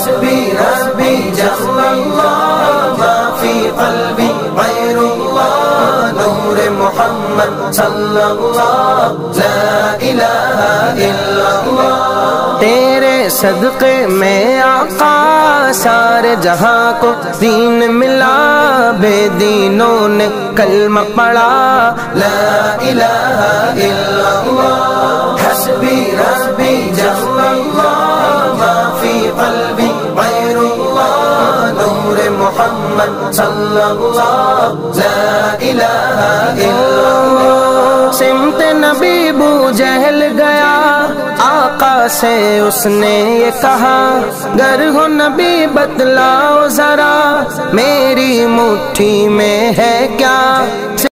हस्बी रब्बी जल्लल्लाह मा फी क़ल्बी गैरुल्लाह नूर मोहम्मद सल्लल्लाह ला इलाहा इल्लल्लाह। तेरे सदक़े में आका सारे जहां को दीन मिला, बेदीनों ने कलमा पढ़ा ला इलाहा इल्लल्लाह। हस्बी रब्बी जल्लल्लाह मा फी क़ल्बी गैरुल्लाह नूर मोहम्मद सल्लल्लाह ला इलाहा इल्लल्लाह। सिमत नबी बू जहल गया, आका से उसने ये कहा, गर हो नबी बतलाओ जरा मेरी मुट्ठी में है क्या।